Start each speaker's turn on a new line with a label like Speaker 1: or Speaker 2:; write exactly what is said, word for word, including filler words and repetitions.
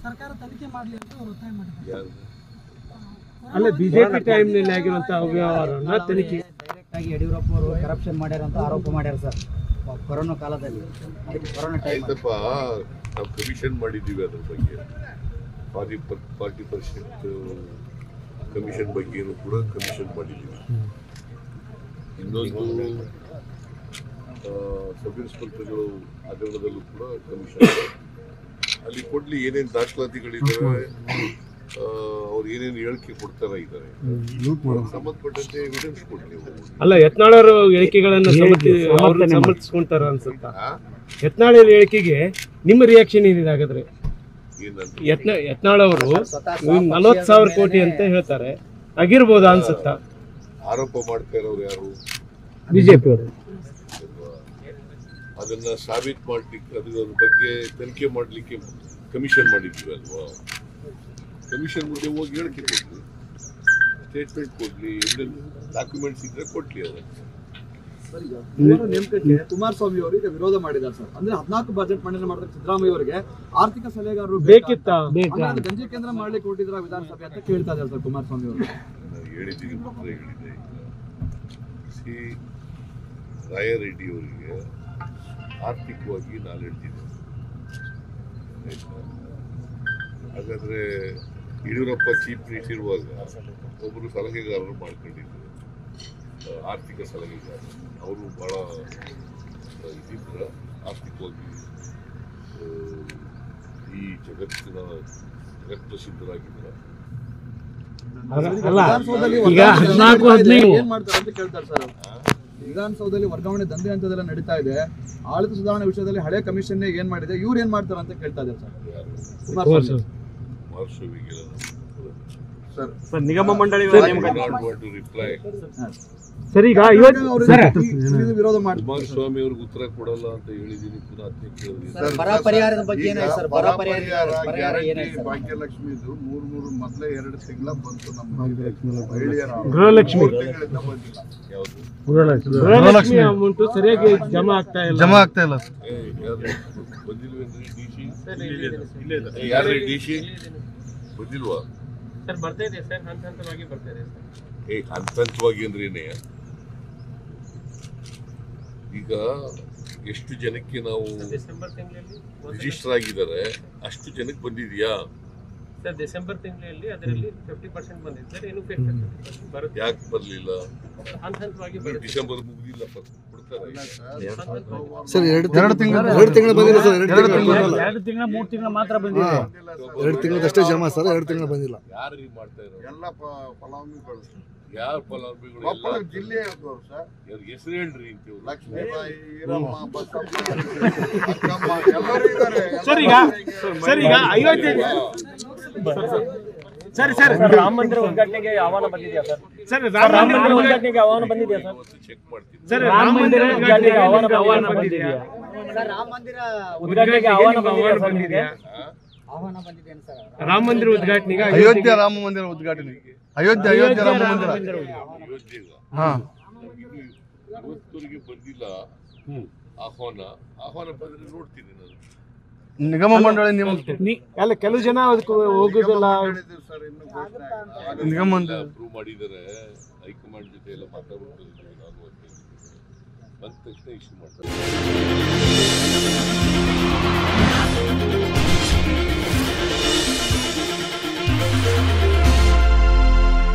Speaker 1: ಸರ್ಕಾರ ತನಿಖೆ ಮಾಡಲಿ ಅಂತ ಅವರು ಒತ್ತಾಯ ಮಾಡಿದ್ದಾರೆ.
Speaker 2: ಅಲ್ಲ ಬಿಜೆಪಿ ಟೈಮ್ನಲ್ಲಿ ಆಗಿರುವಂತಹ ಅವ್ಯವಹಾರನ ತನಿಖೆ
Speaker 3: ಡೈರೆಕ್ಟ್ ಆಗಿ ಯಡಿಯೂರಪ್ಪ ಅವರು ಕರಪ್ಷನ್ ಮಾಡ್ಯಾರ ಅಂತ ಆರೋಪ ಮಾಡ್ಯಾರ ಸರ್ ಕೊರೋನಾ ಕಾಲದಲ್ಲಿ. ಕೊರೋನಾ ಟೈಮ್
Speaker 4: ಆಯ್ತಪ್ಪ, ನಾವು ಕಮಿಷನ್ ಮಾಡಿದ್ದೀವಿ ಅದ್ರ ಬಗ್ಗೆ. ಫಾರ್ಟಿ ಫಾರ್ಟಿ ಪರ್ಸೆಂಟ್ ಕಮಿಷನ್ ಬಗ್ಗೆನೂ ಕೂಡ ಕಮಿಷನ್ ಮಾಡಿದ್ದೀವಿ. ಇನ್ನೊಂದು ಸಬ್ ಇನ್ಸ್ಪೆಕ್ಟರ್ಗಳು ಹಗರಣದಲ್ಲೂ ಕೂಡ ಕಮಿಷನ್ ಅಲ್ಲಿ ಕೊಡ್ಲಿ, ಏನೇನು ದಾಖಲಾತಿಗಳಿದ್ದಾರೆ, ಅವ್ರು ಏನೇನು ಹೇಳಿಕೆ ಕೊಡ್ತಾರ ಇದ್ದಾರೆ, ಸಂಬಂಧಪಟ್ಟಂತೆ ಎವಿಡೆನ್ಸ್ ಕೊಡ್ಲಿ.
Speaker 2: ಅಲ್ಲ ಯತ್ನಾಳ್ ಹೇಳಿಕೆಗಳನ್ನ ಸಮರ್ಥಿಸ್ಕೊಂತಾರ ಅನ್ಸುತ್ತಾ? ಯತ್ನಾಳ್ ಹೇಳಿಕೆಗೆ ನಿಮ್ಮ ರಿಯಾಕ್ಷನ್ ಏನಿದೆ ಹಾಗಾದ್ರೆ? ಯತ್ನ ಯತ್ನಾಳ್ ಅವರು ನಲವತ್ತು ಸಾವಿರ ಕೋಟಿ ಅಂತ ಹೇಳ್ತಾರೆ, ಆಗಿರ್ಬೋದಾ ಅನ್ಸುತ್ತಾ?
Speaker 4: ಆರೋಪ ಮಾಡ್ತಾ ಇರೋರು ಯಾರು?
Speaker 2: ಬಿಜೆಪಿ ಅವರು.
Speaker 4: ಅದನ್ನ ಸಾಬೀತು ಮಾಡ್ಲಿಕ್ಕೆ, ಅದ್ರ ಬಗ್ಗೆ ತನಿಖೆ ಮಾಡ್ಲಿಕ್ಕೆ ಕಮಿಷನ್ ಮಾಡಿದ್ವಿ ಅಲ್ವಾ? ಕಮಿಷನ್ ಮುಂದೆ ಹೋಗಿ ಹೇಳಿಕೆ ಕೊಡ್ಲಿ, ಸ್ಟೇಟ್ಮೆಂಟ್ ಕೊಡ್ಲಿ, ಡಾಕ್ಯುಮೆಂಟ್ಸ್ ಇದ್ರೆ ಕೊಡ್ಲಿ. ಅದಕ್ಕೆ
Speaker 5: ನೇಮಕಕ್ಕೆ ಕುಮಾರಸ್ವಾಮಿ ಅವರು ಈಗ ವಿರೋಧ ಮಾಡಿದ್ದಾರೆ ಸರ್. ಅಂದ್ರೆ ಹದಿನಾಲ್ಕು ಬಜೆಟ್ ಮಂಡನೆ ಮಾಡಿದ ಸಿದ್ದರಾಮಯ್ಯ ಅವರಿಗೆ ಆರ್ಥಿಕ ಸಲಹೆಗಾರರು
Speaker 2: ಬೇಕಿತ್ತ
Speaker 5: ಗಂಜಿ ಕೇಂದ್ರ ಮಾಡ್ಲಿಕ್ಕೆ ಕೊಟ್ಟಿದ್ರ ವಿಧಾನಸಭೆ ಅಂತ ಕೇಳ್ತಾ ಇದ್ದಾರೆ ಸರ್ ಕುಮಾರಸ್ವಾಮಿ ಅವರು.
Speaker 4: ಹೇಳಿದ್ದೀನಿ, ಹೇಳಿದೆ. ಸಿ ರಾಯರೆಡ್ಡಿ ಅವರಿಗೆ ಆರ್ಥಿಕವಾಗಿ ನಾಲೆಡ್ಜ್ ಇದೆ. ಹಾಗಾದ್ರೆ ಯಡಿಯೂರಪ್ಪ ಚೀಫ್ ಮಿನಿಸ್ಟರ್ ಇರುವಾಗ ಒಬ್ಬರು ಸಲಹೆಗಾರರು ಮಾಡ್ಕೊಂಡಿದ್ರು, ಆರ್ಥಿಕ ಸಲಹೆಗಾರರು. ಅವರು ಬಹಳ ಇದಿದ್ರ ಆರ್ಥಿಕವಾಗಿ ಈ ಜಗತ್ತಿನ ಜಗತ್ಪ್ರಸಿದ್ಧರಾಗಿದ್ರ.
Speaker 5: ವಿಧಾನಸೌಧದಲ್ಲಿ ಏನ್ ಮಾಡ್ತಾರೆ ಅಂತ ಕೇಳ್ತಾರೆ ಸರ್. ವಿಧಾನಸೌಧದಲ್ಲಿ ವರ್ಗಾವಣೆ ದಂಧೆ ಅಂತದೆಲ್ಲ ನಡೀತಾ ಇದೆ. ಆಡಳಿತ ಸುಧಾರಣೆ ವಿಷಯದಲ್ಲಿ ಹಳೆ ಕಮಿಷನ್ ಏನ್ ಮಾಡಿದೆ, ಇವ್ರು ಏನ್ ಮಾಡ್ತಾರೆ ಅಂತ ಕೇಳ್ತಾ ಇದ್ದಾರೆ ಸರ್.
Speaker 4: ಕುಮಾರಸ್ವಾಮಿಗೆ
Speaker 2: ಸರ್ ನಿಗಮ ಮಂಡಳಿ
Speaker 4: ರಿಪ್ಲೈ
Speaker 2: ಸರ್ ಈಗ
Speaker 5: ವಿರೋಧ ಮಾಡಿ
Speaker 4: ಕುಮಾರಸ್ವಾಮಿ ಅವ್ರಿಗೆ ಉತ್ತರ ಕೊಡಲ್ಲ ಅಂತ ಹೇಳಿದೀನಿ. ಪುನಃ ಅದನ್ನೇ ಕೇಳಿದೀನಿ.
Speaker 3: ಬರ ಪರಿಹಾರದ ಬಗ್ಗೆ ಏನಾಯ್ತು ಸರ್? ಬರ ಪರಿಹಾರ
Speaker 6: ಭಾಗ್ಯಲಕ್ಷ್ಮಿದು ಮೂರ್ ಮೂರು ಮೊದಲೇ ಎರಡು ತಿಂಗಳ ಬಂತು. ನಮ್ಮ
Speaker 2: ಗೃಹಲಕ್ಷ್ಮಿ
Speaker 4: ಯಾವುದು
Speaker 2: ಗೃಹಲಕ್ಷ್ಮಿ ಅಮೌಂಟ್ ಸರಿಯಾಗಿ ಜಮಾ ಆಗ್ತಾ ಇಲ್ಲ ಜಮಾ ಆಗ್ತಾ ಇಲ್ಲ
Speaker 4: ಬಂದಿಲ್ವೇನ್ರಿ? ಡಿ ಸಿ ಯಾರ್ರಿ ಡಿ ಸಿ ಬಂದಿಲ್ವಾ
Speaker 2: ಸರ್? ಬರ್ತಾ ಇದೆ ಸರ್, ಹಂತ ಹಂತವಾಗಿ ಬರ್ತಾ ಇದೆ ಸರ್.
Speaker 4: ಏ ಹಂತ ಹಂತವಾಗಿ ಅಂದ್ರೇನೆ, ಈಗ ಎಷ್ಟು ಜನಕ್ಕೆ ನಾವು
Speaker 2: ಡಿಸೆಂಬರ್ ತಿಂಗಳಲ್ಲಿ
Speaker 4: ರಿಜಿಸ್ಟರ್ ಆಗಿದ್ದಾರೆ ಅಷ್ಟು ಜನಕ್ಕೆ ಬಂದಿದ್ಯಾ
Speaker 2: ಸರ್? ಡಿಸೆಂಬರ್ ತಿಂಗಳಲ್ಲಿ ಅದರಲ್ಲಿ ಫಿಫ್ಟಿ ಪರ್ಸೆಂಟ್ ಬಂದಿದೆ ಸರ್. ಇನ್ನು ಫಿಫ್ಟಿ ಬರುತ್ತೆ.
Speaker 4: ಯಾಕೆ ಬರಲಿಲ್ಲ?
Speaker 2: ಹಂತ ಹಂತವಾಗಿ ಬರುತ್ತೆ.
Speaker 4: ಡಿಸೆಂಬರ್ ಮುಗಿದಿಲ್ಲ, ಕೊಡ್ತಾರೆ
Speaker 6: ಸರ್. ಎರಡು ಎರಡು ತಿಂಗಳು ಎರಡು ತಿಂಗಳು ಬಂದಿಲ್ಲ ಸರ್. ಎರಡು ತಿಂಗಳು
Speaker 3: ಎರಡು ತಿಂಗಳ ಮೂರು ತಿಂಗಳ ಮಾತ್ರ ಬಂದಿದೆ.
Speaker 6: ಎರಡು ತಿಂಗಳದಷ್ಟೇ ಜಮಾ ಸರ್. ಎರಡು ತಿಂಗಳು ಬಂದಿಲ್ಲ.
Speaker 4: ಯಾರು ಈಗ ಮಾಡ್ತಾ ಇರೋದು?
Speaker 6: ಎಲ್ಲ ಫಲಾನುಭವಿಗಳು.
Speaker 4: ಯಾರು ಫಲಾನುಭವಿಗಳು?
Speaker 6: ಕೊಪ್ಪಳ ಜಿಲ್ಲೆ ಸರ್.
Speaker 4: ಹೆಸರು ಹೇಳ್ರಿ ಅಂತೀವಿ.
Speaker 6: ಲಕ್ಷ್ಮೀಬಾಯಿ, ಈರಮ್ಮ, ಬಸಮ್ಮ, ಅಕ್ಕಮ್ಮ ಎಲ್ಲರೂ ಇದ್ದಾರೆ.
Speaker 2: ಸರ್ ಈಗ ಸರ್ ಈಗ ಅಯೋಧ್ಯೆ ಸರಿ ಸರ್ ರಾಮ ಮಂದಿರ ಉದ್ಘಾಟನೆಗೆ ಆಹ್ವಾನ ಬಂದಿದೆಯಾ ಸರ್? ಸರ್ ರಾಮ ಮಂದಿರ ಉದ್ಘಾಟನೆಗೆ ಆಹ್ವಾನ ಬಂದಿದೆಯಾ ಸರ್?
Speaker 4: ಚೆಕ್ ಮಾಡ್ತೀನಿ.
Speaker 2: ಸರ್ ರಾಮ ಮಂದಿರ ಉದ್ಘಾಟನೆಗೆ ಆಹ್ವಾನ ಆಹ್ವಾನ ಬಂದಿದೆಯಾ
Speaker 3: ಸರ್? ರಾಮ ಮಂದಿರ
Speaker 2: ಉದ್ಘಾಟನೆಗೆ ಆಹ್ವಾನ ಬಂದಿದೆಯಾ?
Speaker 3: ಆಹ್ವಾನ ಬಂದಿದೆ ಸರ್.
Speaker 2: ರಾಮ ಮಂದಿರ ಉದ್ಘಾಟನೆಗೆ
Speaker 6: ಅಯೋಧ್ಯೆ ರಾಮ ಮಂದಿರ ಉದ್ಘಾಟನೆಗೆ ಅಯೋಧ್ಯೆ ಅಯೋಧ್ಯೆ ರಾಮ ಮಂದಿರ
Speaker 4: ಅಯೋಧ್ಯೆಗ
Speaker 6: ಹಾ
Speaker 4: ಇವತ್ತವರೆಗೆ ಬಂದಿಲ್ಲ ಆಹ್ವಾನ. ಆಹ್ವಾನ ಬಂದ್ರೆ ನೋಡ್ತೀನಿ ನಾನು.
Speaker 6: ನಿಗಮ ಮಂಡಳಿ ನಿಮ್ಮ
Speaker 2: ಅಲ್ಲ ಕೆಲವು ಜನ ಅದಕ್ಕೆ ಹೋಗುದಿಲ್ಲ.
Speaker 6: ನಿಗಮ ಮಂಡಳಿ
Speaker 4: ಅಪ್ರೂವ್ ಮಾಡಿದರೆ ಹೈಕಮಾಂಡ್ ಜೊತೆ ಎಲ್ಲ ಮಾತಾಡ್ಬಿಟ್ಟು ನಾನು ಬಂದ ತಕ್ಷಣ ಇಶ್ಯೂ ಮಾಡ್ತಾರೆ.